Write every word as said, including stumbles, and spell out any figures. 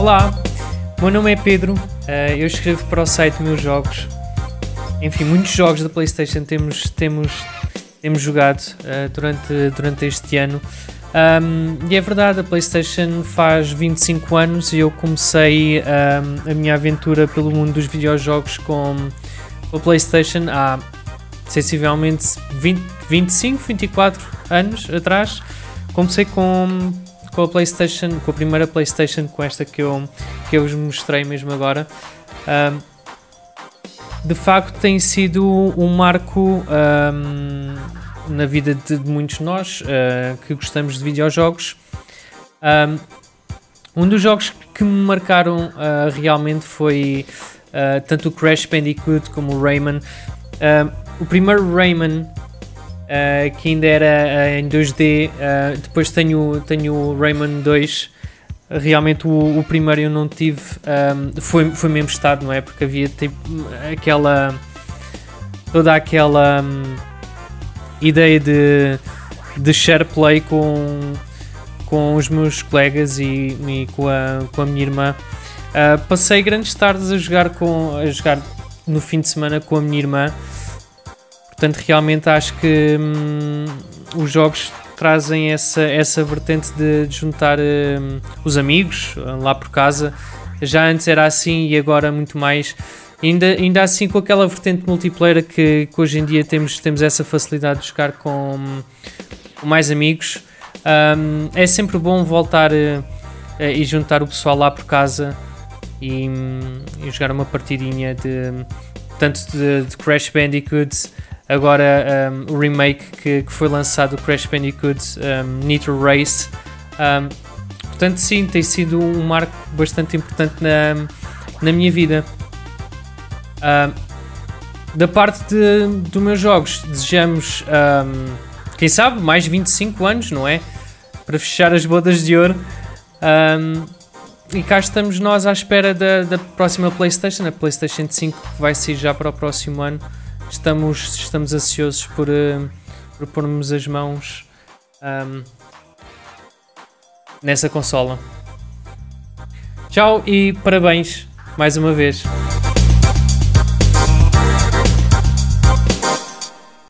Olá, o meu nome é Pedro, uh, eu escrevo para o site Meus Jogos. Enfim, muitos jogos da PlayStation temos, temos, temos jogado uh, durante, durante este ano. Um, e é verdade, a PlayStation faz vinte e cinco anos e eu comecei um, a minha aventura pelo mundo dos videojogos com, com a PlayStation há sensivelmente vinte, vinte e cinco, vinte e quatro anos atrás. Comecei com, com a PlayStation, com a primeira PlayStation, com esta que eu, que eu vos mostrei mesmo agora. Um, de facto tem sido um marco um, na vida de, de muitos de nós uh, que gostamos de videojogos. Um, um dos jogos que me marcaram uh, realmente foi uh, tanto o Crash Bandicoot como o Rayman. Uh, o primeiro Rayman, uh, que ainda era uh, em dois D, uh, depois tenho, tenho o Rayman dois. Realmente o, o primeiro eu não tive, um, foi, foi mesmo estado, não é? Porque havia tipo aquela, toda aquela um, ideia de, de share play com, com os meus colegas e, e com, a, com a minha irmã. Uh, passei grandes tardes a jogar, com, a jogar no fim de semana com a minha irmã, portanto realmente acho que hum, os jogos trazem essa, essa vertente de, de juntar um, os amigos lá por casa. Já antes era assim e agora muito mais. Ainda, ainda assim com aquela vertente multiplayer que, que hoje em dia temos, temos essa facilidade de jogar com, com mais amigos. Um, é sempre bom voltar uh, e juntar o pessoal lá por casa e, e jogar uma partidinha de, tanto de, de Crash Bandicoot. Agora um, o remake que, que foi lançado, o Crash Bandicoot um, Nitro Race. Um, portanto sim, tem sido um marco bastante importante na, na minha vida. Um, da parte de, dos meus jogos, desejamos, um, quem sabe, mais vinte e cinco anos, não é? Para fechar as bodas de ouro. Um, e cá estamos nós à espera da, da próxima PlayStation, a PlayStation cinco, que vai sair já para o próximo ano. Estamos, estamos ansiosos por, uh, por pormos as mãos um, nessa consola. Tchau e parabéns mais uma vez.